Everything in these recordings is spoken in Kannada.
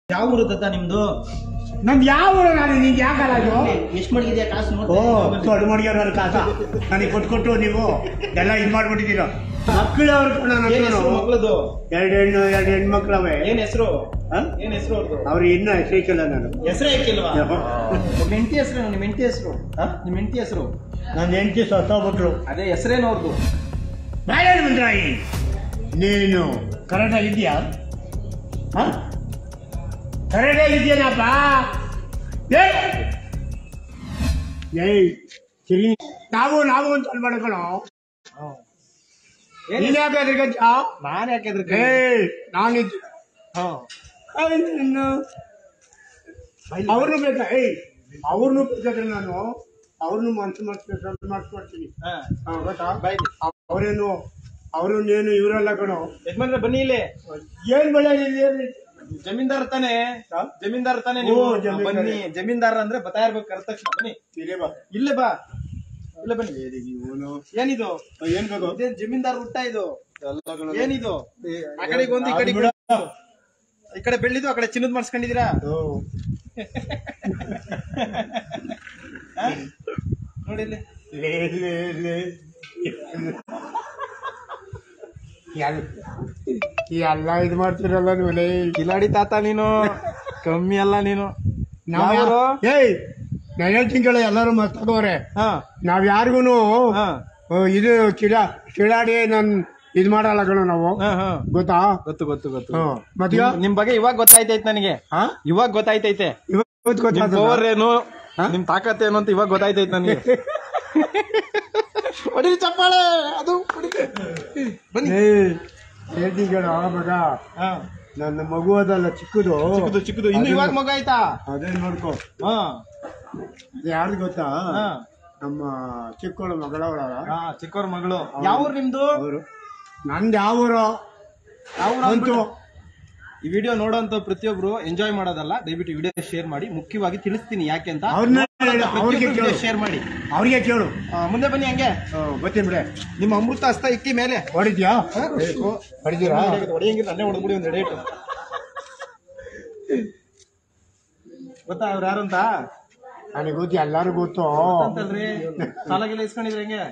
ಯಾವ ಊರು ದತ್ತ ನಿಮ್ದು? ನಮ್ದು ಯಾವ ಊರು? ನಾನು ನಿಂಗೆ ಯಾಕಲ್ಲ ಎಷ್ಟು ಮಡಗಿದ್ಯಾ ಕಾಸು? ದೊಡ್ಡ ಮಡಿಗೆ ನನ್ನ ಕಾಸ ನನಗೆ ಕೊಟ್ಕೊಟ್ಟು ನೀವು ಎಲ್ಲ ಇದು ಮಾಡ್ಬಿಟ್ಟಿದ್ದೀರ. ಮಕ್ಕಳು ಮಕ್ಕಳದು ಎರಡು ಹೆಣ್ಮಕ್ಳವೆ. ಏನ್ ಹೆಸರು? ಏನ್ ಹೆಸರು ಅವ್ರದ್ದು? ಅವ್ರು ಇನ್ನೂ ಹೆಸರಿಕಿಲ್ಲ. ನಾನು ಹೆಸರೇ ಹಾಕಿಲ್ವಾ? ನಿಮ್ಮ ಹೆಂಡತಿ ಹೆಸರು? ನಿಮ್ಮ ಹೆಂಡತಿ ಹೆಸರು? ನಿಮ್ಮ ಹೆಂಡತಿ ಹೆಸರು? ನನ್ನ ಹೆಂಡತಿ ಸತ್ತೋಗ್ಬಿಟ್ರು. ಅದೇ ಹೆಸರೇನು ಅವ್ರದ್ದು? ನಾರಾಯಣ ಮಂತ್ರಾಯಿ, ನೀನು ಕರೆಕ್ಟ್ ಆಗಿದ್ಯಾ? ಕರೆಕ್ಟ್ ಆಗಿದ್ಯೇನಪ್ಪ? ನಾವು ಅಂತ ಅನ್ಬೇಕಣೋ. ನೀನ್ ಯಾಕೆ ಅದ್ರಗಂತ? ನಾನು ಯಾಕೆಂದ್ರೆ ನಾನಿದ್ದು ಅವ್ರನ್ನೂ ಬೇಕಾ? ಅವ್ರನ್ನೂ ಬೇಕಾದ್ರೆ ನಾನು ಅವ್ರನ್ನೂ ಮನ್ಸು ಮಾಡಿಸ್ಕೊಡ್ತೀನಿ. ಗೊತ್ತಾ? ಅವ್ರು ನೀನು ಇವರೆಲ್ಲ ಕಣೋ. ಯಜಮಾನ್ರೆ ಬನ್ನಿ ಇಲ್ಲಿ. ಏನ್ ಬೆಳೆ? ಜಮೀನ್ದಾರ್ ತಾನೆ? ಜಮೀನ್ದಾರ್ ತಾನೆ ನೀವು? ಬನ್ನಿ. ಜಮೀನ್ದಾರ ಅಂದ್ರೆ ಬತ್ತಾ ಇರ್ಬೇಕು. ಕರೆದ ತಕ್ಷಣ ಬನ್ನಿ. ಇಲ್ಲೇ ಬಾ. ಇಲ್ಲ ಬನ್ನಿ. ಏನಿದು? ಏನ್ ಬೇಕು? ಜಮೀನ್ದಾರ್ ಊಟ ಇದು. ಏನಿದು? ಆ ಕಡೆಗೆ ಒಂದು, ಈ ಕಡೆ ಈ ಕಡೆ ಬೆಳ್ಳಿದು, ಆ ಕಡೆ ಚಿನ್ನದ್ ಮಾಡಿಸ್ಕೊಂಡಿದೀರಾ? ನೋಡಿ ಇಲ್ಲಿ. ಎಲ್ಲ ಇದು ಮಾಡ್ತಿರಲ್ಲ ನೀವು. ಕಿಲಾಡಿ ತಾತ ನೀನು, ಕಮ್ಮಿ ಅಲ್ಲ ನೀನು. ನಾನು ಹೇಳ್ತೀನಿ ಕೇಳ, ಎಲ್ಲರೂ ಮಸ್ತವ್ರೆ. ನಾವ್ ಯಾರಿಗೂನು ಇದು ಚಿಡಾಡಿ ನನ್ ಇದ್ ಮಾಡಲ್ಲ ಕಣ ನಾವು. ಗೊತ್ತಾ? ಗೊತ್ತು. ಮತ್ತೆ ನಿಮ್ ಬಗ್ಗೆ ಇವಾಗ ಗೊತ್ತಾಯ್ತೈತೆ ನನಗೆ. ಇವಾಗ ಗೊತ್ತಾಯ್ತೈತೆ ಪವರ್ ಏನು, ನಿಮ್ ತಾಕತ್ ಏನು ಅಂತ ಇವಾಗ ಗೊತ್ತಾಯ್ತೈತೆ ನನಗೆ. ಹೊಡಿ ಚಪ್ಪಾಳೆ. ಅದು ಬನ್ನಿ. ಹೇಳ್ತೀನಿ ಕೇಳ ಮಗ, ನನ್ನ ಮಗು ಅದಲ್ಲ ಚಿಕ್ಕದು. ಇನ್ನು ಇವಾಗ ಮಗ ಆಯ್ತಾ? ಅದೇ ನೋಡ್ಕೊ. ಯಾರ್ದು ಗೊತ್ತಾ? ನಮ್ಮ ಚಿಕ್ಕವಳ ಮಗಳವಳ. ಚಿಕ್ಕವ್ರ ಮಗಳು. ಯಾವ ಊರು ನಿಮ್ದು? ನಂದು ಯಾವ ಊರು? ಅಂತೂ ಈ ವಿಡಿಯೋ ನೋಡೋಂತ ಪ್ರತಿಯೊಬ್ರು ಎಂಜಾಯ್ ಮಾಡೋದಲ್ಲ, ದಯವಿಟ್ಟು ವಿಡಿಯೋ ಶೇರ್ ಮಾಡಿ. ಮುಖ್ಯವಾಗಿ ತಿಳಿಸ್ತೀನಿ ಯಾಕೆ ಅಂತ. ಶೇರ್ ಮಾಡಿ. ಅವ್ರಿಗೆ ಕೇಳು. ಮುಂದೆ ಬನ್ನಿ. ಹಂಗೆ ಬರ್ತೀನಿ ಬಿಡೆ. ನಿಮ್ಮ ಅಮೃತ ಹಸ್ತ ಇಕ್ಕಿ ಮೇಲೆ ಹೊಡಿದ್ಯಾ? ಹೊಡಿತೀರಾ? ಹೊಡೆಯಂಗಿಲ್ಲ, ನನ್ನೇ ಹೊಡೆದ್ಬಿಡಿ ಒಂದು ಡೇಟ್. ಗೊತ್ತಾ ಅವ್ರು ಯಾರು ಅಂತ? ನನಗೆ ಗೊತ್ತು, ಎಲ್ಲಾರು ಗೊತ್ತು ಅಂತಲ್ರಿ. ಸಾಲಾಗೆಲ್ಲ ಇಸ್ಕೊಂಡಿದ್ರೆ ಹೆಂಗೆ?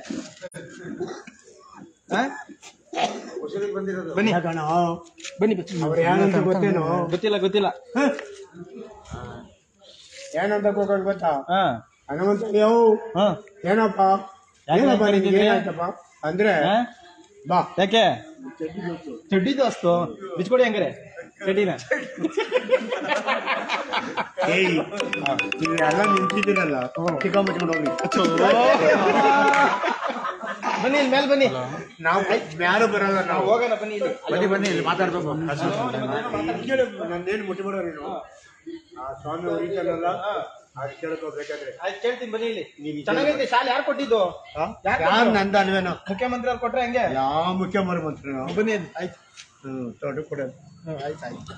ಬನ್ನಿ ಬನ್ನಿ. ಅವ್ರು ಏನಂತ ಗೊತ್ತೇನು? ಗೊತ್ತಿಲ್ಲ. ಏನಂತ ಹೋಗೋದು ಗೊತ್ತಾ? ಹನುಮಂತ ಏನಪ್ಪ ಏನಾಯ್ತಪ್ಪ ಅಂದ್ರೆ ಬಾ. ಯಾಕೆ? ಚಡ್ಡಿದು ಅಷ್ಟು ಬಿಚ್ಕೊಡಿ ಹಂಗಾರೆ ಚಡ್ಡಿನ. ನೀವೆಲ್ಲ ನಿಂತಿದ್ದೀರಲ್ಲ, ಚಿಕ್ಕ ಮುಚ್ಕೊಂಡು ಹೋಗ್ರಿ. ಬನ್ನಿ ಇಲ್ಲಿ ಮೇಲೆ ಬನ್ನಿ. ನಾವು ಯಾರು ಬರಲ್ಲ, ನಾವು ಹೋಗೋಣ. ಬನ್ನಿ ಇಲ್ಲಿ ಇಲ್ಲಿ ಮಾತಾಡ್ಬೇಕು. ನಂದೇನು ಮುಟ್ಟಿಬಿಡೋ ನೀನು. ಸ್ವಾಮಿ ಹೊಡಿತಾನಲ್ಲ, ಅದು ಕೇಳ್ಕೋಬೇಕಾದ್ರೆ. ಆಯ್ತು, ಕೇಳ್ತೀನಿ. ಬನ್ನಿ ಇಲ್ಲಿ. ಚೆನ್ನಾಗೈತೆ ಶಾಲೆ. ಯಾರು ಕೊಟ್ಟಿದ್ದು? ಯಾರು ನಂದ ಅಲ್ವೇನೋ? ಮುಖ್ಯಮಂತ್ರಿ ಅವ್ರು ಕೊಟ್ರೆ ಹೆಂಗೆ? ಯಾವ ಮುಖ್ಯಮಂತ್ರಿ? ಬನ್ನಿ. ಆಯ್ತು. ತೊಡೆ ಕೊಡೋದು. ಆಯ್ತು.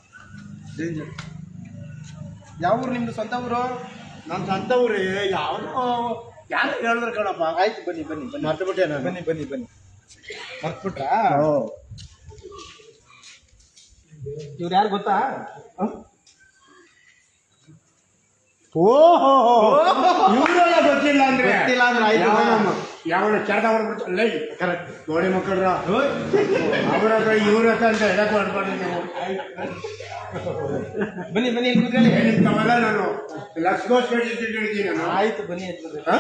ಯಾವ ಊರು ನಿಮ್ದು? ಸ್ವಂತ ಊರು? ನಮ್ಮ ಸ್ವಂತ ಊರೇ. ಯಾವ್ದು ಯಾರು ಹೇಳಿದ್ರು ಕಣಪ್ಪ. ಆಯ್ತು, ಬನ್ನಿ. ಮರ್ತುಬಿಟ್ಟೆ ನಾನು. ಬನ್ನಿ. ಮರ್ತ್ಬಿಟ್ರಾ? ಇವ್ರು ಯಾರು ಗೊತ್ತಾ? ಓಹೋ, ಇವರೆಲ್ಲ ಗೊತ್ತಿಲ್ಲ ಅಂದ್ರೆ ಯಾವ ಕೆಟ್ಟ ಹೊರಬಿಡ್ತಲ್ಲ. ಕರೆಕ್ಟ್ ನೋಡಿ ಮಕ್ಕಳ್ರ, ಅವ್ರ ಹತ್ರ ಇವ್ರ ಹತ್ರ ಅಂತ ಹೇಳಕ್ ಮಾಡ್ಬಾರ್ದು ನೀವು. ಬನ್ನಿ ಕೂತ್ಕೊಳ್ಳಿ. ಹೇಳಿದ್ದವಲ್ಲ ನಾನು ಲಕ್ಷಗೋಸ್ಕರ ಹೇಳಿದ್ದೀನಿ ನಾನು. ಆಯ್ತು, ಬನ್ನಿ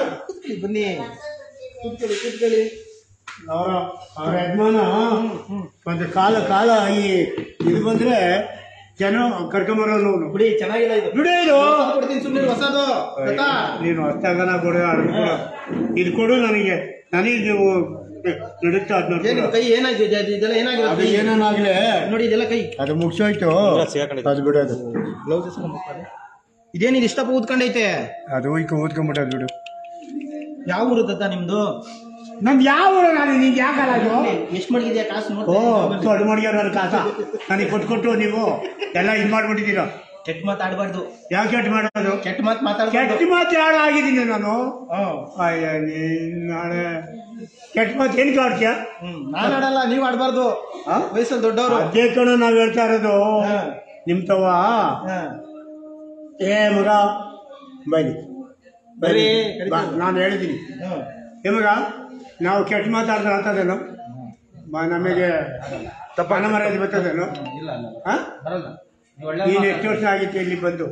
ಕೂತ್ಕೊಳ್ಳಿ. ಅವ್ರ ಯಜಮಾನ ಒಂದು ಕಾಲ ಇದು ಬಂದ್ರೆ ಜನ ಕರ್ಕೊಂಬರೋನು. ಬಿಡಿ, ಚೆನ್ನಾಗಿಲ್ಲ ಇದು. ಕೊಡ್ತೀನಿ ಸುಮ್ಮನೆ. ಹೊಸದು ನೀನು ಹೊಸಗನ ಕೊಡು, ಇದು ಕೊಡು ನನಗೆ ನೀವು ನಡುತ್ತಾ. ಕೈ ಏನಾಗಿದೆ? ಇದೆಲ್ಲ ಏನಾಗಿದೆ? ಅದು ಏನಾಗ್ಲಿ ನೋಡಿ, ಇದೆಲ್ಲ ಕೈ ಅದು ಮುಗಿಸೋಯ್ತು. ಅದು ಬಿಡೋದು. ಬ್ಲೌಸ್ ಇದೇನಿದು ಇಷ್ಟಪ್ಪ ಊದ್ಕೊಂಡೈತೆ? ಅದು ಊದ್ಕೊಂಡ್ಬಿಟ್ಟದು ಬಿಡು. ಯಾವ ಊರು ದತ್ತ ನಿಮ್ದು? ನಮ್ದು ಯಾವ ಊರು? ನಾನು ನಿಂಗೆ ಯಾಕಲ್ಲ? ಎಷ್ಟು ಮಡಗಿದ್ಯಾ ಕಾಸು? ದೊಡ್ಡ ಮಡಿಗೆ ನನ್ನ ಕಾಸ ನನಗೆ ಕೊಟ್ಕೊಟ್ಟು ನೀವು ಎಲ್ಲ ಇದು ಮಾಡ್ಬಿಟ್ಟಿದ್ದೀರ. ಕೆಟ್ಟ ಮಾತಾಡಬಾರ್ದು. ಯಾಕೆ ಕೆಟ್ಟ ಮಾಡೋದು? ಕೆಟ್ಟ ಮಾತು ಕೆಟ್ಟ ಮಾತು ಯಾರು ಆಗಿದ್ದೀನಿ ನಾನು? ನಾಳೆ ಕೆಟ್ಟ ಮಾತು ಏನಕ್ಕೆ ಆಡ್ತೀಯ? ನಾನು ಆಡಲ್ಲ, ನೀವು ಆಡ್ಬಾರ್ದು. ವಯಸ್ಸಲ್ಲಿ ದೊಡ್ಡವರು. ಅದೇ ಕಣ ನಾವ್ ಹೇಳ್ತಾ ಇರೋದು. ನಿಮ್ ತವ ಏ ಮಗ ಬನ್ನಿ ಬರೀ ನಾನು ಹೇಳಿದ್ದೀನಿ ಮಗ ನಾವು ಕೆಟ್ಟ ಮಾತಾಡಿದ್ರೆ ಆಗ್ತದೇನೋ ನಮಗೆ ತಪ್ಪ ಮರ್ಯಾದೆ ಬರ್ತದೇನೋ ನೀನು ಎಷ್ಟು ವರ್ಷ ಆಗಿತ್ತು ಇಲ್ಲಿ ಬಂದು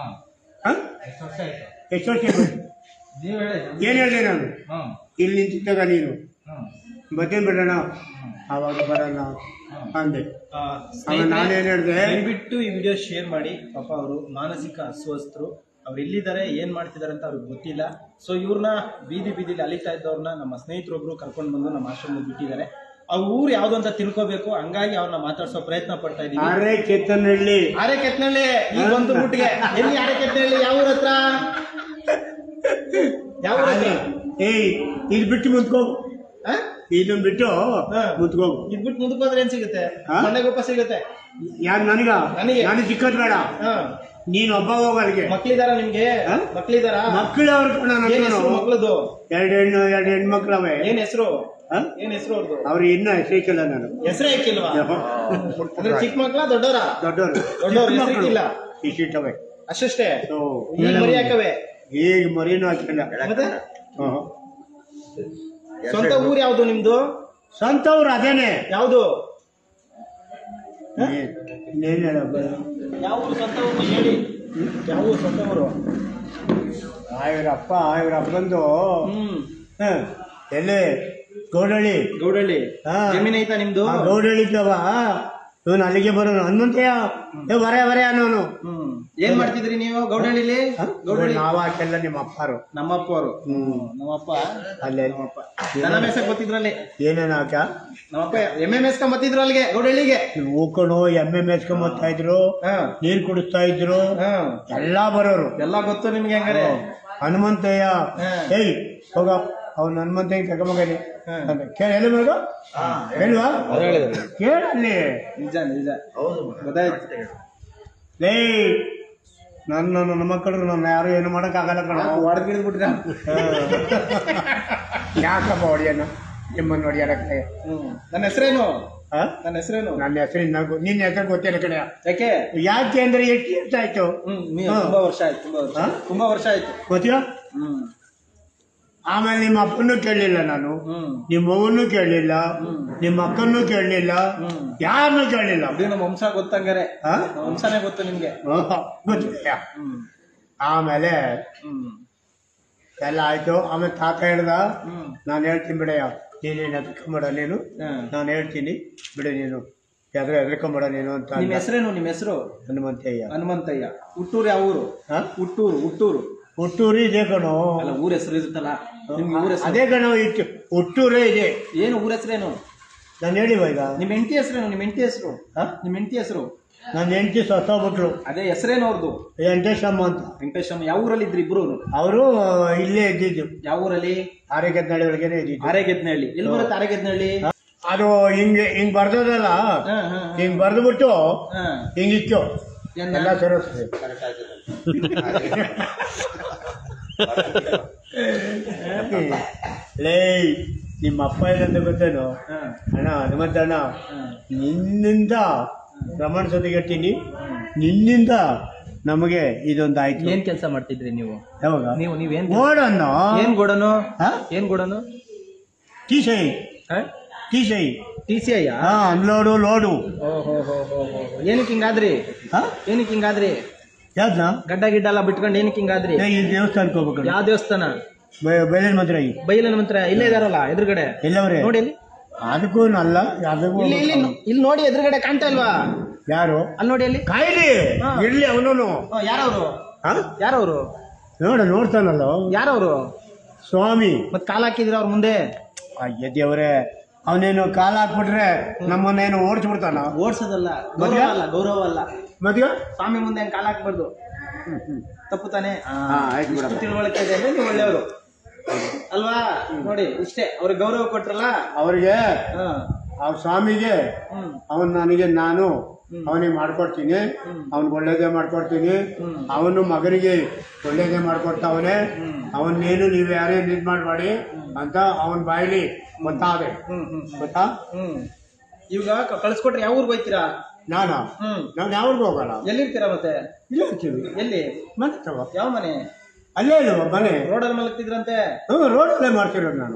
ಎಷ್ಟು ವರ್ಷ ಏನ್ ಹೇಳಿದೆ ನಾನು ಇಲ್ಲಿ ನಿಂತಿದ್ದಾಗ ನೀನು ಬರ್ತೇನೆ ಬಿಡೋಣ ಆವಾಗ ಬರೋಣ ಅಂದೆ ನಾನೇನ್ ಹೇಳಿದೆ ದಯವಿಟ್ಟು ಈ ವಿಡಿಯೋ ಶೇರ್ ಮಾಡಿ. ಪಾಪ ಅವರು ಮಾನಸಿಕ ಅಸ್ವಸ್ಥರು, ಅವ್ರು ಎಲ್ಲಿದ್ದಾರೆ ಏನ್ ಮಾಡ್ತಿದ್ದಾರೆ ಅಂತ ಅವ್ರಿಗೆ ಗೊತ್ತಿಲ್ಲ. ಸೊ ಇವ್ರನ್ನ ಬೀದಿಲಿ ಅಲಿತಾ ಇದ್ದವ್ರನ್ನ ನಮ್ಮ ಸ್ನೇಹಿತರೊಬ್ರು ಕರ್ಕೊಂಡು ಬಂದು ನಮ್ಮ ಆಶ್ರಮ ಬಿಟ್ಟಿದ್ದಾರೆ. ಅವ್ರ ಊರು ಯಾವ್ದು ಅಂತ ತಿಳ್ಕೋಬೇಕು, ಹಂಗಾಗಿ ಅವ್ರನ್ನ ಮಾತಾಡ್ಸೋ ಪ್ರಯತ್ನ ಪಡ್ತಾ ಇದೀವಿ. ಆರೆಕೆತ್ತನಹಳ್ಳಿ ಈಗ ಒಂದು ರೂಟ್ಗೆ ಎಲ್ಲಿ ಆರೆಕೆತ್ತನಹಳ್ಳಿ ಯಾವ ಊರ ಹತ್ರ? ಯಾವ ಏಯ್ ಇದು ಬಿಟ್ಟು ಮುಂದ್ಕೋಗು, ಇದನ್ನ ಬಿಟ್ಟು ಮುಂದ್ಕೋಗು. ಇದ್ ಬಿಟ್ಟು ಮುಂದಕ್ಕೆ ಹೋದ್ರೆ ಏನ್ ಸಿಗುತ್ತೆ? ಮನೆಗೊಪ್ಪ ಸಿಗುತ್ತೆ. ಯಾರು ನನಗೆ ಚಿಕ್ಕದ್ ಬೇಡ, ನೀನು ಒಬ್ಬ ಹೋಗ ಅಲ್ಲಿಗೆ. ಮಕ್ಳಿದಾರ ನಿಮ್ಗೆ? ಮಕ್ಳಿದಾರ? ಮಕ್ಕಳು ಅವ್ರ ಮಕ್ಳದು ಎರಡು ಹೆಣ್ಮಕ್ಳವೆ. ಏನ್ ಹೆಸರು? ಏನ್ ಹೆಸರು ಅವ್ರದ್ದು? ಅವ್ರು ಇನ್ನ ಹೆಸರು ಇಕ್ಕಿಲ್ಲ. ನಾನು ಹೆಸರೇ ಇಕ್ಕಿಲ್ವಾ? ಅಂದ್ರೆ ಚಿಕ್ಕ ಮಕ್ಳ ದೊಡ್ಡವರು ಹೆಸರಿಕ್ಕಿಲ್ಲ, ಇಷ್ಟಿಟ್ಟವೆ ಅಷ್ಟೇ. ಈಗ ಮರಿ ಹಾಕವೆ? ಈಗ ಮರಿನೂ ಹಾಕಿಲ್ಲ. ಸ್ವಂತ ಊರು ಯಾವ್ದು ನಿಮ್ದು? ಸ್ವಂತ ಊರು ಅದೇನೆ. ಯಾವ್ದು? ಯಾವ ಊರು ಸ್ವಂತ ಊರು ಹೇಳಿ. ಯಾವ ಊರು ಸ್ವಂತ ಊರು? ಇವ್ರಪ್ಪಂದು ಎಲ್ಲಿ ಗೌಡಳ್ಳಿ. ಜಮೀನ್ ಐತಾ ನಿಮ್ದು? ಗೌಡಳ್ಳಿ ಇದ್ದವ ಇವನು ಅಲ್ಲಿಗೆ ಬರೋನು. ಹನುಮಂತಯ್ಯ ಬರೇ ಅನ್ನೋನು. ಏನ್ ಮಾಡ್ತಿದ್ರಿ ನೀವು ಗೌಡಳ್ಳಿಲಿ? ನಾವ ಹಾಕೆಲ್ಲ ನಿಮ್ಮ ಅಪ್ಪರು. ನಮ್ಮಪ್ಪವರು. ನಮ್ಮಪ್ಪ ಅಲ್ಲೇ ದನ ಮೇಸಕ್ ಗೊತ್ತಿದ್ರಲ್ಲಿ. ಏನೇನು ಹಾಕ ನಮ್ಮಪ್ಪ ಎಮ್ಮೆ ಮೇಸ್ಕೊಂಡ್ ಬತ್ತಿದ್ರು ಅಲ್ಲಿಗೆ ಗೌಡಳ್ಳಿಗೆ. ಹೂಕೊಂಡು ಎಮ್ಮೆ ಮೇಸ್ಕೊಂಡ್ ಬರ್ತಾ ಇದ್ರು, ನೀರ್ ಕುಡಿಸ್ತಾ ಇದ್ರು, ಎಲ್ಲಾ ಬರೋರು. ಎಲ್ಲಾ ಗೊತ್ತು ನಿಮ್ಗೆ ಹಂಗಾರೆ? ಹನುಮಂತಯ್ಯ ಏಯ್ ಹೋಗ ಅವ್ನು ಹನುಮಂತಯ್ಯ ಕರ್ಕೊಂಬಗಲಿ ಕೇಳಿ ಮಗ ಹೇಳುವ ಕೇಳಲ್ಲಿ. ನಿಜ ಗೊತ್ತಾಯ್ತು. ಲೇ ನನ್ನ ಮಕ್ಕಳು ನನ್ನ ಯಾರು ಏನು ಮಾಡಕ್ ಆಗಲ್ಲ ಕಣ. ಹೊಡೆದ್ಬಿಟ್ರ ಯಾಕಪ್ಪ ಹೊಡಿಯೋಣ ನಿಮ್ಮನ್ನು ಹೊಡಿಯೋದಕ್ಕೆ? ನನ್ನ ಹೆಸರೇನು? ನನ್ನ ಹೆಸರೇನು? ನನ್ನ ಹೆಸರು ನಿನ್ನ ಹೆಸರು ಗೊತ್ತಿಲ್ಲ ಕಡೆ. ಯಾಕೆ ಅಂದ್ರೆ ಎಷ್ಟು ವರ್ಷ ಆಯ್ತು? ತುಂಬಾ ವರ್ಷ ಆಯ್ತು ಗೊತ್ತಿಲ್ಲ. ಆಮೇಲೆ ನಿಮ್ಮ ಅಪ್ಪನೂ ಕೇಳಲಿಲ್ಲ ನಾನು, ನಿಮ್ಮ ಅವ್ವನ್ನೂ ಕೇಳಲಿಲ್ಲ, ನಿಮ್ಮ ಅಕ್ಕನ್ನೂ ಕೇಳಲಿಲ್ಲ, ಯಾರನ್ನೂ ಕೇಳಲಿಲ್ಲ. ನಮ್ಮ ವಂಶ ಗೊತ್ತಂಗಾರೆ? ವಂಶನೇ ಗೊತ್ತು ನಿಮ್ಗೆ? ಗೊತ್ತಿಲ್ಲ. ಆಮೇಲೆ ಎಲ್ಲ ಆಯ್ತು. ಆಮೇಲೆ ತಾತ ಹೇಳ್ದ, ನಾನು ಹೇಳ್ತೀನಿ ಬಿಡಯ್ಯ, ನೀನೇನು ಹೆದರ್ಕೊಂಬೇಡ, ನೀನು ನಾನು ಹೇಳ್ತೀನಿ ಬಿಡು, ನೀನು ಹೆದರ್ಕೊಂಬೇಡ ನೀನು ಅಂತ. ನಿಮ್ಮ ಹೆಸರೇನು? ನಿಮ್ಮ ಹೆಸರು? ಹನುಮಂತಯ್ಯ. ಹುಟ್ಟೂರು ಯಾವ ಊರು? ಹುಟ್ಟೂರು ಇದೆ ಕಣೋ. ಅಲ್ಲ ಊರ ಹೆಸರು ಇರುತ್ತಲ್ಲ ನಿಮ್ಗೆ? ಊರ ಹೆಸರು ಅದೇ ಕಣೋ, ಇತ್ತು ಹುಟ್ಟೂರೇ ಇದೆ. ಏನು ಊರ ಹೆಸರೇನು? ನಾನು ಹೇಳಿವ ಈಗ. ನಿಮ್ಮ ಹೆಂಡತಿ ಹೆಸರೇನು? ನಿಮ್ಮ ಹೆಂಡತಿ ಹೆಸರು? ನಿಮ್ಮ ಹೆಂಡತಿ ಹೆಸರು? ನನ್ನ ಹೆಂಡತಿ ಸತ್ತೋಗ್ಬಿಟ್ರು. ಅದೇ ಹೆಸರೇನು ಅವ್ರದ್ದು? ವೆಂಕಟೇಶಮ್ಮ ಅಂತ. ವೆಂಕಟೇಶಮ್ಮ. ಯಾವ ಊರಲ್ಲಿ ಇದ್ರು ಇಬ್ರು? ಅವರು ಇಲ್ಲೇ ಇದ್ದಿದ್ದು. ಯಾವ ಊರಲ್ಲಿ? ಆರೆಕೆತ್ತನಹಳ್ಳಿ ಒಳಗೇನೆ ಇದ್ದಿದ್ದು. ಆರೆಕೆತ್ತನಹಳ್ಳಿ ಎಲ್ಲಿ ಬರುತ್ತೆ? ಆರೆಕೆತ್ತನಹಳ್ಳಿ ಅದು ಹಿಂಗ್ ಬರ್ದದಲ್ಲ, ಹಿಂಗ್ ಬರ್ದ್ಬಿಟ್ಟು ಹಿಂಗಿತ್ತು ಎಲ್ಲ ಸರೋಸ್ತದೆ. ಲೇ ನಿಮ್ಮ ಅಪ್ಪ ಏನಂತ ಗೊತ್ತೇನು ಅಣ್ಣ? ಹನುಮಂತಣ್ಣ, ನಿನ್ನಿಂದ ಪ್ರಮಾಣ ಸತಿಗಟ್ಟಿನಿ, ನಿನ್ನಿಂದ ನಮಗೆ ಇದೊಂದು ಆಯ್ತು. ಏನ್ ಕೆಲಸ ಮಾಡ್ತಿದ್ರಿ ನೀವು? ಯಾವಾಗ ನೀವೇನ್ ಗೋಡನ್ನು? ಏನ್ ಗೋಡನು? ಏನ್ ಗೋಡನು? ಟಿಸಿಐ. ಅನ್ಲೋಡು ಲೋಡು. ಏನಕ್ಕೆ ಹಿಂಗಾದ್ರಿ? ಯಾವ್ದಾ ಗಡ್ಡ ಗಿಡ್ಡ ಎಲ್ಲ ಬಿಟ್ಕೊಂಡು ಏನಕ್ಕೆ ಹಿಂಗಾದ್ರಿ? ದೇವಸ್ಥಾನಕ್ಕೆ ಹೋಗ್ಬೇಕು. ಯಾವ ದೇವಸ್ಥಾನ? ಬೈಲನ್ ಮಂತ್ರ ಇಲ್ಲೇ ಇದಾರಲ್ಲ ಎದುರುಗಡೆ. ಎಲ್ಲವ್ರೆ ನೋಡಿ ಅಲ್ಲಿ. ಅದಕ್ಕೂ ಅಲ್ಲ, ಇಲ್ಲಿ ನೋಡಿ ಎದುರುಗಡೆ ಕಾಣ್ತಾ ಇಲ್ವಾ? ಯಾರು? ಅಲ್ಲಿ ನೋಡಿ, ಅಲ್ಲಿ ಕಾಯಿಲಿ ಇರ್ಲಿ ಅವನು. ಯಾರವ್ರು? ನೋಡ್ತಾನಲ್ಲ. ಯಾರವ್ರು? ಸ್ವಾಮಿ. ಮತ್ ಕಾಲ್ ಹಾಕಿದ್ರ ಅವ್ರ ಮುಂದೆ? ಅಯ್ಯ ದೇವ್ರೆ, ಅವನೇನು ಕಾಲ ಹಾಕ್ಬಿಟ್ರೆ ನಮ್ಮನ್ನೇನು ಓಡಿಸ್ಬಿಡ್ತಾನ? ಓಡಿಸೋದಲ್ಲ, ಗೌರವ ಅಲ್ಲ. ಮದ್ವೆ ಸ್ವಾಮಿ ಮುಂದೆ ಕಾಲ ಹಾಕ್ಬಾರ್ದು, ತಪ್ಪು ತಾನೆ? ತಿಳುವಳಿಕೆ ಇದೆ ಅಂದ್ರೆ ನೀವು ಒಳ್ಳೆಯವರು ಅಲ್ವಾ? ನೋಡಿ ಇಷ್ಟೇ, ಅವ್ರಿಗೆ ಗೌರವ ಕೊಟ್ರಲ್ಲ. ಅವ್ರಿಗೆ ಆ ಸ್ವಾಮಿಗೆ ನಾನು ಅವನಿಗೆ ಮಾಡ್ಕೊಡ್ತೀನಿ, ಅವನಿಗೆ ಒಳ್ಳೇದೇ ಮಾಡ್ಕೊಡ್ತೀನಿ. ಅವನು ಮಗನಿಗೆ ಒಳ್ಳೇದೇ ಮಾಡ್ಕೊಡ್ತಾವನೆ. ಅವನ್ನೇನು ನೀವು ಯಾರೇನು ಇದು ಮಾಡಬೇಡಿ ಅಂತ ಅವನ ಬಾಯಿಲಿ ಗೊತ್ತಾದೆ. ಗೊತ್ತಾ? ಇವಾಗ ಕಳ್ಸ್ಕೊಟ್ರೆ ಯಾವ ಊರಿಗೆ ಹೋಯ್ತೀರಾ? ನಾನಾ ನಾನು ಯಾವ್ದು ಹೋಗಲ್ಲ. ಎಲ್ಲಿರ್ತೀರಾ ಮತ್ತೆ? ಇಲ್ಲ ಇರ್ತೀವಿ. ಎಲ್ಲಿ? ಮನೆ ತಗೋ. ಯಾವ ಮನೆ? ಅಲ್ಲೇ ಇಲ್ವ ಮನೆ? ರೋಡಲ್ಲಿ ಮಲಗ್ತಿದ್ರಂತೆ? ರೋಡಲ್ಲೇ ಮಾಡ್ತಿರೋದು ನಾನು.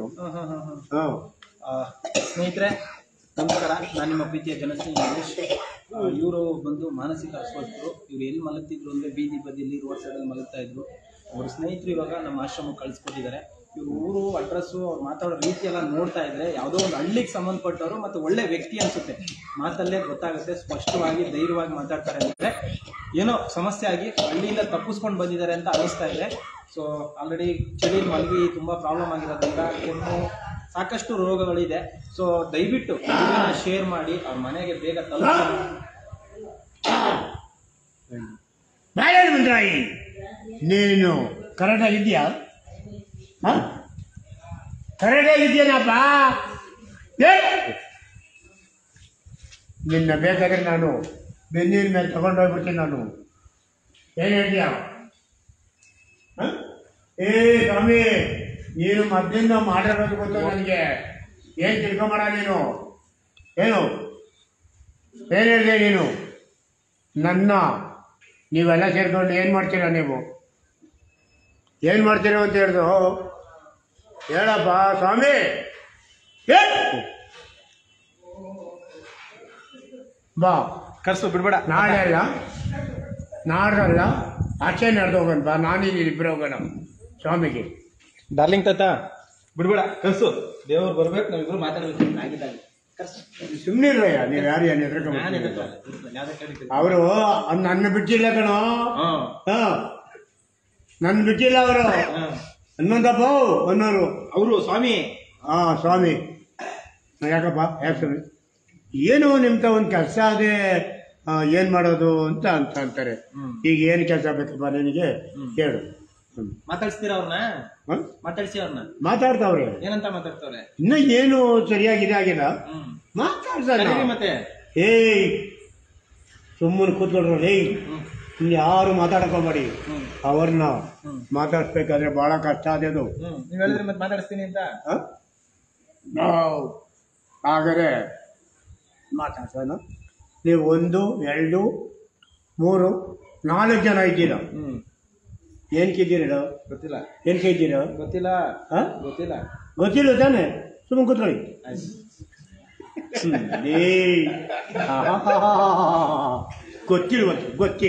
ಸ್ನೇಹಿತರೆ ನಮಸ್ಕಾರ, ನಾನು ನಿಮ್ಮ ಪ್ರೀತಿಯ ಜನಸ್ನೇಹಿ ಮಹೇಶ್. ಇವರು ಬಂದು ಮಾನಸಿಕ ಅಸ್ವಸ್ಥರು. ಇವ್ರು ಎಲ್ಲಿ ಮಲಗ್ತಿದ್ರು ಅಂದರೆ ಬೀದಿ ಬದಿಯಲ್ಲಿ ರೋಡ್ ಸೈಡಲ್ಲಿ ಮಲಗ್ತಾ ಇದ್ರು. ಅವ್ರ ಸ್ನೇಹಿತರು ಇವಾಗ ನಮ್ಮ ಆಶ್ರಮಕ್ಕೆ ಕಳಿಸ್ಕೊಟ್ಟಿದ್ದಾರೆ. ಇವ್ರ ಊರು ಅಡ್ರೆಸ್ಸು ಅವ್ರು ಮಾತಾಡೋ ರೀತಿ ಎಲ್ಲ ನೋಡ್ತಾ ಇದ್ರೆ ಯಾವುದೋ ಒಂದು ಹಳ್ಳಿಗೆ ಸಂಬಂಧಪಟ್ಟವರು ಮತ್ತು ಒಳ್ಳೆ ವ್ಯಕ್ತಿ ಅನಿಸುತ್ತೆ. ಮಾತಲ್ಲೇ ಗೊತ್ತಾಗುತ್ತೆ, ಸ್ಪಷ್ಟವಾಗಿ ಧೈರ್ಯವಾಗಿ ಮಾತಾಡ್ತಾರೆ. ಅಂದರೆ ಏನೋ ಸಮಸ್ಯೆ ಆಗಿ ಹಳ್ಳಿಯಿಂದ ತಪ್ಪಿಸ್ಕೊಂಡು ಬಂದಿದ್ದಾರೆ ಅಂತ ಅನ್ನಿಸ್ತಾ ಇದೆ. ಸೊ ಆಲ್ರೆಡಿ ಚಳಿಯಲ್ಲಿ ಮಲಗಿ ತುಂಬ ಪ್ರಾಬ್ಲಮ್ ಆಗಿರೋದ್ರಿಂದ ಕೆಮ್ಮು ಸಾಕಷ್ಟು ರೋಗಗಳಿದೆ. ಸೊ ದಯವಿಟ್ಟು ಇದನ್ನ ಶೇರ್ ಮಾಡಿ ಅವ್ರ ಮನೆಗೆ ಬೇಗ ತಲುಪಿಸಿ. ನೀನು ಕರೆಕ್ಟಾಗಿದ್ಯಾ? ಕರೆಕ್ಟಾಗಿದ್ಯೇನಪ್ಪ? ನಿನ್ನ ಬೇಕಾದ್ರೆ ನಾನು ಬೆನ್ನಿನ ಮೇಲೆ ತಗೊಂಡೋಗ್ಬಿಡ್ತೀನಿ. ನಾನು ಏನು ಹೇಳ್ತೀಯ? ಏ ಸ್ವಾಮಿ, ನೀನು ಮೊದಲಿಂದ ಮಾಡಿರೋದು ಗೊತ್ತು ನನಗೆ. ಏನು ತಿಳ್ಕೊಂಬೇಡ ನೀನು. ಏನು ಹೇಳಿದೆ ನೀನು? ನನ್ನ ನೀವೆಲ್ಲ ಸೇರ್ಕೊಂಡು ಏನು ಮಾಡ್ತೀರಾ? ನೀವು ಏನು ಮಾಡ್ತೀರೋ ಅಂತ ಹೇಳ್ದು ಹೇಳಪ್ಪ ಸ್ವಾಮಿ. ಬಾ ಕರ್ಸು, ಬಿಡ್ಬೇಡ. ನಾಳೆ ಅಲ್ಲ, ನಾಡ್ದಲ್ಲ, ಆಚೆ ನಡೆದು ಹೋಗೋಣ ಬಾ. ನಾನೀಗ ಇಬ್ಬರು ಹೋಗೋಣ ಸ್ವಾಮಿಗೆ. ಡಾರ್ಲಿಂಗ್ ತಾತ ಬಿಡ್ಬೇಡ, ಕರ್ಸು. ದೇವ್ರು ಬರ್ಬೇಕು, ನಾವಿಬ್ರು ಮಾತಾಡ್ಬೇಕು. ಆಗಿದ್ದಾಗ ಕರ್ಸು. ಸುಮ್ಮನೆ ಇರಯ್ಯ, ನೀವು ಯಾರು ಏನು ಎದುರ್ಕೊಂಡು ಅವರು ನನ್ನ ಬಿಟ್ಟಿಲ್ಲ ಕಣೋ. ನನ್ನ ಬಿಟ್ಟಿಲ್ಲ ಅವರು. ಹನ್ನೊಂದಪ್ಪ ಅನ್ನೋರು ಅವರು ಸ್ವಾಮಿ. ಸ್ವಾಮಿ ಯಾಕಪ್ಪ? ಯಾಕೆ ಸ್ವಾಮಿ? ಏನು ನಿಮ್ತ ಒಂದು ಕೆಲಸ ಅದೇ ಏನು ಮಾಡೋದು ಅಂತ ಅಂತಾರೆ. ಈಗ ಏನು ಕೆಲಸ ಬೇಕಪ್ಪ ನಿನಗೆ ಹೇಳು. ಮಾತಾಡ್ಸ್ತೀರ ಅವ್ರನ್ನ? ಮಾತಾಡ್ಸಿ ಅವ್ರನ್ನ. ಮಾತಾಡ್ತಾವ್ರೆ. ಏನಂತ ಮಾತಾಡ್ತಾವ್ರೆ? ಇನ್ನ ಏನು ಸರಿಯಾಗಿದೆ ಆಗಿಲ್ಲ. ಮಾತಾಡ್ತಾರೆ ಮತ್ತೆ. ಏಯ್ ಸುಮ್ಮನೆ ಕೂತ್ಕೊಳ್ರು. ಏಯ್ ಯಾರು ಮಾತಾಡಕೋಬೇಡಿ. ಅವ್ರನ್ನ ಮಾತಾಡ್ಸ್ಬೇಕಾದ್ರೆ ಬಹಳ ಕಷ್ಟ ಆದದು. ನೀವ್ ಹೇಳಿದ್ರೆ ಮತ್ತೆ ಮಾತಾಡಿಸ್ತೀನಿ ಅಂತ. ಹಾಗಾದ್ರೆ ಮಾತಾಡ್ಸೋಣ. ನೀವು 1, 2, 3, 4 ಜನ ಇದ್ದೀರಾ. ಏನಕ್ಕಿದ್ದೀರ? ಗೊತ್ತಿಲ್ಲ. ಏನಕ್ಕೆ ಇದ್ದೀರಾ? ಗೊತ್ತಿಲ್ಲ. ಗೊತ್ತಿಲ್ಲ. ಗೊತ್ತಿಲ್ಲ ತಾನೆ? ಸುಮ್ಮನೆ ಕೂತ್ಕೊಳ್ಳಿ. ಗೊತ್ತಿಲ್ವ? ಗೊತ್ತಿ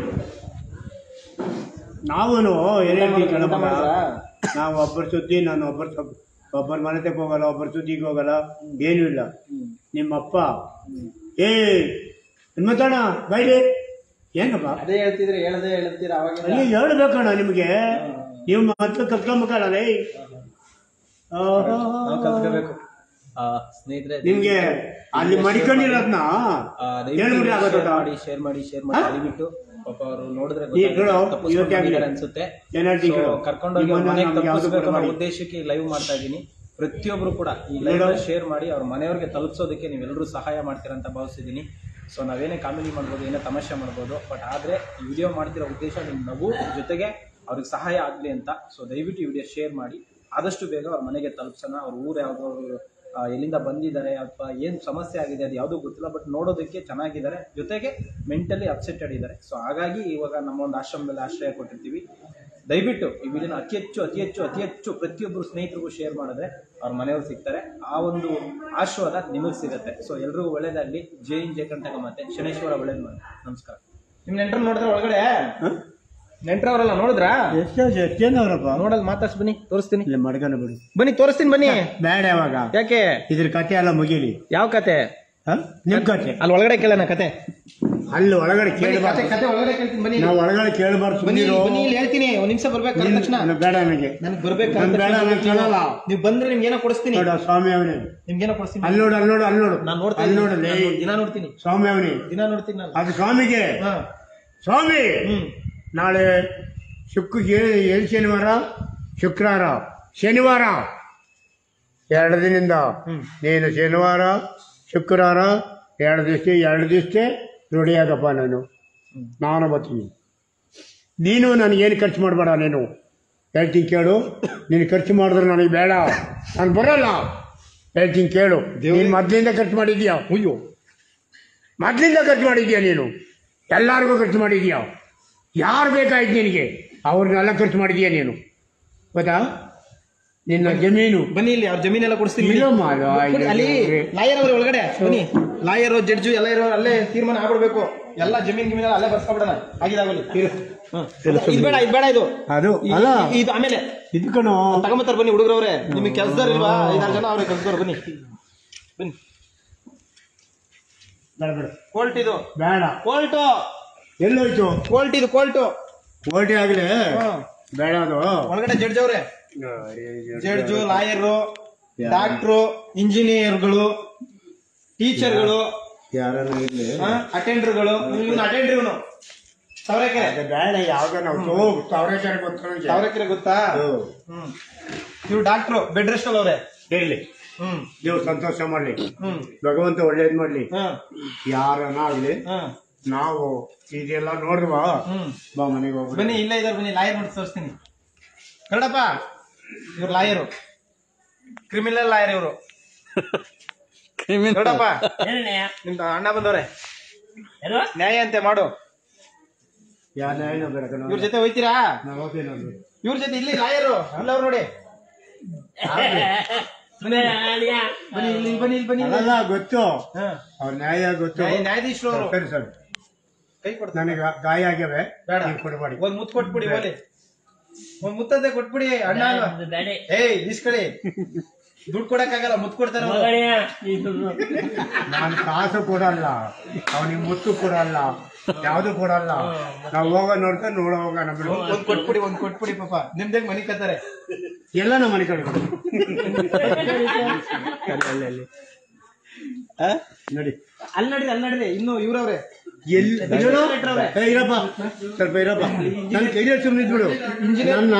ನಾವು ಏನೇನು ಕೇಳೋಣ. ನಾವು ಒಬ್ಬರ ಸುದ್ದಿ, ನಾನು ಒಬ್ಬರ ಮನೆ ತಕ್ಕ ಹೋಗಲ್ಲ, ಒಬ್ಬರ ಸುದ್ದಿಗೆ ಹೋಗಲ್ಲ, ಏನೂ ಇಲ್ಲ. ನಿಮ್ಮಪ್ಪ ಮಾತಾಡ ಬೈಲಿ. ಏನಪ್ಪ ಅದೇ ಹೇಳ್ತಿದ್ರೆ ಹೇಳದೆ ಹೇಳ್ತೀರಾ? ಅವಾಗ ಹೇಳ್ಬೇಕಣ್ಣ ನಿಮಗೆ. ನೀವು ಮತ್ತೆ ಕಲ್ತ್ಕೊಂಬೇಕಲ್ಲ. ಕಲ್ತ್ಕೋಬೇಕು ಸ್ನೇಹಿತರೆ. ನಿಮ್ಗೆ ಅಲ್ಲಿ ಮಡಿಕೊಂಡಿರೋದ್ನ ಶೇರ್ ಮಾಡಿ ದಯವಿಟ್ಟು. ಪಾಪ ಅವರು ನೋಡಿದ್ರೆ ಅನ್ಸುತ್ತೆ. ಕರ್ಕೊಂಡೋಗಿ ಅನ್ನೋ ಉದ್ದೇಶಕ್ಕೆ ಲೈವ್ ಮಾಡ್ತಾ ಇದ್ದೀನಿ. ಪ್ರತಿಯೊಬ್ರು ಕೂಡ ಈ ಲೈವ್ ಶೇರ್ ಮಾಡಿ ಅವ್ರ ಮನೆಯವ್ರಿಗೆ ತಲುಪಿಸೋದಕ್ಕೆ ನೀವೆಲ್ಲರೂ ಸಹಾಯ ಮಾಡ್ತೀರಾ ಅಂತ ಭಾವಿಸಿದ್ದೀನಿ. ಸೊ ನಾವೇನೇ ಕಾಮಿಡಿ ಮಾಡ್ಬೋದು, ಏನೇ ತಮಾಷೆ ಮಾಡ್ಬೋದು, ಬಟ್ ಆದರೆ ಈ ವಿಡಿಯೋ ಮಾಡ್ತಿರೋ ಉದ್ದೇಶ ನಿಮ್ಮ ನಗು ಜೊತೆಗೆ ಅವ್ರಿಗೆ ಸಹಾಯ ಆಗಲಿ ಅಂತ. ಸೊ ದಯವಿಟ್ಟು ಈ ವಿಡಿಯೋ ಶೇರ್ ಮಾಡಿ ಆದಷ್ಟು ಬೇಗ ಅವ್ರ ಮನೆಗೆ ತಲುಪಿಸೋಣ. ಅವ್ರ ಊರು ಯಾವುದೋ, ಎಲ್ಲಿಂದ ಬಂದಿದ್ದಾರೆ ಅಥವಾ ಏನು ಸಮಸ್ಯೆ ಆಗಿದೆ ಅದು ಯಾವುದೂ ಗೊತ್ತಿಲ್ಲ, ಬಟ್ ನೋಡೋದಕ್ಕೆ ಚೆನ್ನಾಗಿದ್ದಾರೆ, ಜೊತೆಗೆ ಮೆಂಟಲಿ ಅಪ್ಸೆಟೆಡ್ ಇದ್ದಾರೆ. ಸೊ ಹಾಗಾಗಿ ಇವಾಗ ನಮ್ಮ ಒಂದು ಆಶ್ರಮದಲ್ಲಿ ಆಶ್ರಯ ಕೊಟ್ಟಿರ್ತೀವಿ. ದಯವಿಟ್ಟು ಈ ವಿಡಿಯೋನ ಅತಿ ಹೆಚ್ಚು ಪ್ರತಿಯೊಬ್ಬರು ಸ್ನೇಹಿತರಿಗೂ ಶೇರ್ ಮಾಡಿದ್ರೆ ಅವ್ರ ಮನೆಯವ್ರು ಸಿಗ್ತಾರೆ. ಆ ಒಂದು ಆಶೀರ್ವಾದ ನಿಮಗೆ ಸಿಗುತ್ತೆ. ಸೊ ಎಲ್ರಿಗೂ ಒಳ್ಳೇದಾಗಲಿ. ಜೈ ಹಿಂದ್, ಜೈ ಕರ್ನಾಟಕ. ಮತ್ತೆ ಶನೇಶ್ವರ ಒಳ್ಳೇದು ಮಾಡಿ. ನಮಸ್ಕಾರ. ನಿಮ್ಮ ನೆಂಟರು ನೋಡಿದ್ರೆ ಒಳಗಡೆ ನೆಂಟ್ರವರೆಲ್ಲ ನೋಡಿದ್ರಾ? ಎಷ್ಟೇನವ್ರಪ್ಪ ನೋಡಲ್ ಮಾತಾಡ್ಸ್ ಬನ್ನಿ, ತೋರಿಸ್ತೀನಿ. ಇಲ್ಲ ಮಡ್ಗನ ಬಿಡು. ಬನ್ನಿ ತೋರಿಸ್ತೀನಿ ಬನ್ನಿ. ಬೇಡ ಯಾವಾಗ? ಯಾಕೆ? ಇದ್ರ ಕತೆ ಎಲ್ಲ ಮುಗಿಲಿ. ಯಾವ ಕತೆ? ನಿಮ್ ಕತೆ ಅಲ್ಲಿ ಒಳಗಡೆ ಕೇಳೋಣ ಕತೆ. ಅಲ್ಲಿ ಒಳಗಡೆ ಕೇಳಬಾರ್ದು. ಕತೆ ಒಳಗಡೆ ಕೇಳ್ತೀನಿ ಬನ್ನಿ. ನಾವು ಒಳಗಡೆ ಕೇಳಬಾರ್ದು. ಬನ್ನಿ ಇಲ್ಲಿ ಹೇಳ್ತೀನಿ. ಒಂದ್ ನಿಮಿಷ ಬರ್ಬೇಕು ತಕ್ಷಣ. ಬೇಡ ನನಗೆ ಬರ್ಬೇಕು. ಬೇಡ, ನಾನು ಕೇಳಲ್ಲ. ನೀವು ಬಂದ್ರೆ ನಿಮ್ಗೆ ಏನೋ ಕೊಡಿಸ್ತೀನಿ. ಸ್ವಾಮಿ ಅವನೇ ನಿಮ್ಗೇನೋ ಕೊಡಿಸ್ತೀನಿ. ಅಲ್ಲಿ ನೋಡು, ಅಲ್ಲಿ ನೋಡು, ಅಲ್ಲಿ ನೋಡು. ನಾನು ನೋಡ್ತೀನಿ. ನೋಡಲಿ, ದಿನ ನೋಡ್ತೀನಿ. ಸ್ವಾಮಿ ಅವನೇ ದಿನ ನೋಡ್ತೀನಿ ನಾನು. ಅದು ಸ್ವಾಮಿಗೆ. ಸ್ವಾಮಿ ನಾಳೆ ಏಳು ಶನಿವಾರ, ಶುಕ್ರವಾರ, ಶನಿವಾರ 2 ದಿನದಿಂದ ನೀನು ಶನಿವಾರ ಶುಕ್ರವಾರ 2 ದಿವಸಕ್ಕೆ ರೆಡಿಯಾಗಪ್ಪ. ನಾನು ಬರ್ತೀನಿ. ನೀನು ನನಗೇನು ಖರ್ಚು ಮಾಡಬೇಡ. ನೀನು ಹೇಳ್ತೀನಿ ಕೇಳು. ನೀನು ಖರ್ಚು ಮಾಡಿದ್ರೆ ನನಗೆ ಬೇಡ, ನಾನು ಬರೋಲ್ಲ. ಹೇಳ್ತೀನಿ ಕೇಳು. ನೀನು ಮೊದಲಿಂದ ಖರ್ಚು ಮಾಡಿದ್ಯಾ? ಅಯ್ಯೋ ಮೊದಲಿಂದ ಖರ್ಚು ಮಾಡಿದ್ಯಾ ನೀನು? ಎಲ್ಲರಿಗೂ ಖರ್ಚು ಮಾಡಿದ್ಯಾ? ಯಾರು ಬೇಕಾಯ್ತು ನಿನಗೆ ಅವ್ರನ್ನೆಲ್ಲ ಖರ್ಚು ಮಾಡಿದ್ಯಾ ನೀನು? ಗೊತ್ತಾ? ನಿನ್ನ ಜಮೀನು ಬನ್ನಿ ಇಲ್ಲಿ ಅವ್ರ ಜಮೀನೆಲ್ಲ ಕೊಡಿಸ್ತೀನಿ ಇಲ್ಲಮ್ಮ, ಅಲ್ಲಿ ಲಾಯರ್ ಅವ್ರ ಒಳಗಡೆ ಬನ್ನಿ. ಲಾಯರ್ ಜಡ್ಜು ಎಲ್ಲ ಇರೋರು ಅಲ್ಲೇ ತೀರ್ಮಾನ ಆಗ್ಬಿಡ್ಬೇಕು. ಎಲ್ಲ ಜಮೀನ್ ಅಲ್ಲೇ ಬರ್ಸ್ಕೊಬಿಡೋಣ. ಆಗಿದಾಗಲಿ ಇದು ಬೇಡ, ಇದು ಬೇಡ, ಇದು ಅದು ಅಲ್ಲ, ಇದು ಆಮೇಲೆ ಇದಕ್ಕೂ ತಗೊಂಬತ್ತಾರೆ. ಬನ್ನಿ ಹುಡುಗರವ್ರೆ, ನಿಮಗೆ ಕೆಲ್ಸದಾರ ಇಲ್ವಾ? 5-6 ಜನ ಅವ್ರಿಗೆ ಕೆಲ್ಸದವ್ರು. ಬನ್ನಿ ಬನ್ನಿ. ಕೋಲ್ಟ್ ಇದು ಬೇಡ. ಕೋಲ್ಟು ಎಲ್ಲೋಯ್ತು? ಕೋಲ್ಟ್ ಇದು ಕೋಲ್ಟು. ಕೋಲ್ಟಿ ಆಗ್ಲಿ, ಬೇಡ. ಅದು ಒಳಗಡೆ ಜಡ್ಜ್ ಅವ್ರೆ, ಜಡ್ಜು, ಲಾಯರು, ಡಾಕ್ಟ್ರು, ಇಂಜಿನಿಯರ್ಗಳು, ಟೀಚರ್ಗಳು, ಯಾರು ಇರ್ಲಿ, ಅಟೆಂಡರ್ಗಳು. ಇವನು ಅಟೆಂಡರ್, ಇವನು ಸಾವಿರಕೆರೆ. ಬೇಡ. ಯಾವಾಗ ನಾವು ಸಾವಿರಕೆರೆ ಗೊತ್ತ? ಸಾವಿರಕೆರೆ ಗೊತ್ತಾ? ಇವ್ರು ಡಾಕ್ಟ್ರು, ಬೆಡ್ ರೆಸ್ಟ್ ಅವ್ರೆ. ಹೇಳಿ, ನೀವು ಸಂತೋಷ ಮಾಡ್ಲಿ, ಭಗವಂತ ಒಳ್ಳೇದ್ ಮಾಡ್ಲಿ. ಯಾರನ್ನ ಆಗ್ಲಿ, ನಾವು ಇದೆಲ್ಲ ನೋಡಿದ್ವಾ? ಬಾ ಮನೆಗೆ ಹೋಗ್ಬಿಡಿ. ಬನ್ನಿ, ಇಲ್ಲೇ ಇದಾರೆ. ಬನ್ನಿ, ಲಾಯರ್ ಮಾಡಿ ತೋರಿಸ್ತೀನಿ. ಕನ್ನಡಪ್ಪ, ಇವ್ರು ಲಾಯರು, ಕ್ರಿಮಿನಲ್ ಲಾಯರ್ ಇವರು. ನೋಡಪ್ಪ, ನಿಮ್ ಅಣ್ಣ ಬಂದವ್ರೆ, ನ್ಯಾಯ ಅಂತೆ ಮಾಡು. ಯಾರ ನ್ಯಾಯನೂ ಬೇಡ. ಇವ್ರ ಜೊತೆ ಹೋಯ್ತೀರಾ? ಇವ್ರ ಜೊತೆ ಇಲ್ಲಿ ಲಾಯರು ಅಲ್ಲ ಅವ್ರು ನೋಡಿ. ಬನ್ನಿ. ಅಲ್ಲ, ಗೊತ್ತು ಅವ್ರ ನ್ಯಾಯ ಗೊತ್ತು. ನ್ಯಾಯಾಧೀಶರು ಅವರು. ಸರಿ ಸರ್, ಕೈ ಕೊಡ್ತಾರೆ. ನನಗೆ ಗಾಯ ಆಗ್ಯಾವೆ, ಬೇಡ, ಕೊಡಬೇಡಿ. ಒಂದ್ ಮುತ್ತು ಕೊಟ್ಬಿಡಿ. ಒಂದ್ ಮುತ್ತಂತೆ ಕೊಟ್ಬಿಡಿ. ಅಣ್ಣ ಅಲ್ವಾ? ಏಯ್ ಇಸ್ಕಳಿ, ದುಡ್ಡು ಕೊಡಕ್ಕಾಗಲ್ಲ, ಮುತ್ತು ಕೊಡ್ತಾರೆ. ನಾನು ಕಾಸು ಕೊಡಲ್ಲ, ಅವನಿಗೆ ಮುತ್ತು ಕೊಡಲ್ಲ, ಯಾವ್ದು ಕೊಡಲ್ಲ. ನಾವು ಹೋಗ ನೋಡ್ತಾ ನೋಡೋಗ ಒಂದ್ ಕೊಟ್ಬಿಡಿ ಪಾಪ. ನಿಮ್ದೇ ಮನೆ ಕತ್ತಾರೆ ಎಲ್ಲ ನಮ್ಮ ಮನೆ ಕಡೆ ನೋಡಿ. ಅಲ್ಲಿ ನಡೀರಿ. ಇನ್ನು ಇವ್ರವ್ರೆ ಇರಪ್ಪ, ಸ್ವಲ್ಪ ಇರಪ್ಪ. ನನ್ ಕೈಯಲ್ಲಿ ಸುಮ್ಮನೆ ಇದ್ಬಿಡು. ನನ್ನ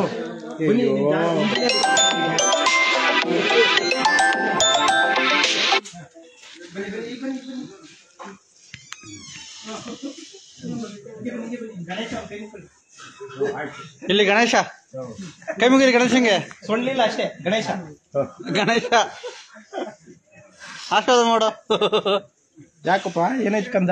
ಇಲ್ಲಿ ಗಣೇಶ ಕೈ ಮುಗಿರಿ. ಗಣೇಶಂಗೆ ಸೊಳ್ಳಿಲ್ಲ ಅಷ್ಟೇ. ಗಣೇಶ ಆಶೀರ್ವಾದ ಮಾಡು. ಯಾಕಪ್ಪ, ಏನಾಯ್ತು ಕಂದ?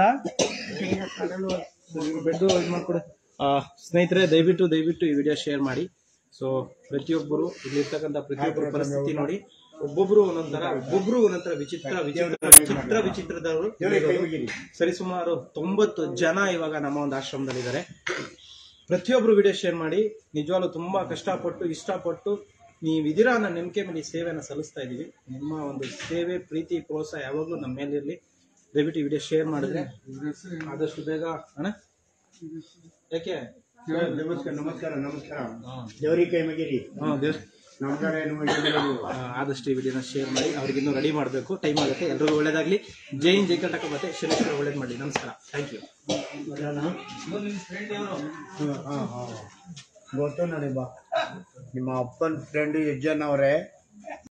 ಬೆಡ್ಡು ಇದು ಮಾಡ್ಕೊಡು. ಸ್ನೇಹಿತರೆ, ದಯವಿಟ್ಟು ಈ ವಿಡಿಯೋ ಶೇರ್ ಮಾಡಿ. ಸೊ ಪ್ರತಿಯೊಬ್ಬರು ಇಲ್ಲಿರ್ತಕ್ಕಂಥ ಪ್ರತಿಯೊಬ್ಬರ ಪರಿಸ್ಥಿತಿ ನೋಡಿ. ಒಬ್ಬೊಬ್ರು ಒಂದೊಂಥರ ವಿಚಿತ್ರದವರು. ಸರಿಸುಮಾರು 90 ಜನ ಇವಾಗ ನಮ್ಮ ಒಂದು ಆಶ್ರಮದಲ್ಲಿದ್ದಾರೆ. ಪ್ರತಿಯೊಬ್ರು ವಿಡಿಯೋ ಶೇರ್ ಮಾಡಿ. ನಿಜವಾಗ್ಲೂ ತುಂಬಾ ಕಷ್ಟಪಟ್ಟು ಇಷ್ಟಪಟ್ಟು ನೀವಿದ್ದೀರಾ ಅನ್ನೋ ನಂಬಿಕೆ ಮೇಲೆ ಈ ಸೇವೆನ ಸಲ್ಲಿಸ್ತಾ ಇದೀವಿ. ನಿಮ್ಮ ಒಂದು ಸೇವೆ, ಪ್ರೀತಿ, ಪ್ರೋತ್ಸಾಹ ಯಾವಾಗಲೂ ನಮ್ಮ ಮೇಲಿರಲಿ. ದಯವಿಟ್ಟು ವಿಡಿಯೋ ಶೇರ್ ಮಾಡಿದ್ರೆ ಆದಷ್ಟು ಬೇಗ. ಅಣ್ಣ ಯಾಕೆ? ನಮಸ್ಕಾರ. ದೇವ್ರಿಗೆ ಕೈ ಮುಗಿರಿ. ಆದಷ್ಟು ಈ ವಿಡಿಯೋನ ಶೇರ್ ಮಾಡಿ. ಅವ್ರಿಗಿನ್ನೂ ರೆಡಿ ಮಾಡಬೇಕು, ಟೈಮ್ ಆಗುತ್ತೆ. ಎಲ್ರಿಗೂ ಒಳ್ಳೇದಾಗ್ಲಿ. ಜೈ ಹಿಂದ್, ಜೈ ಕರ್ನಾಟಕ. ಮತ್ತೆ ಶನೇಶ್ವರ ಒಳ್ಳೇದು ಮಾಡಿ. ನಮಸ್ಕಾರ. Thank you. ಗೊತ್ತು ನನಗೆ. ನಿಮ್ಮ ಅಪ್ಪನ ಫ್ರೆಂಡ್ ಯಜ್ಜನ್ ಅವರೇ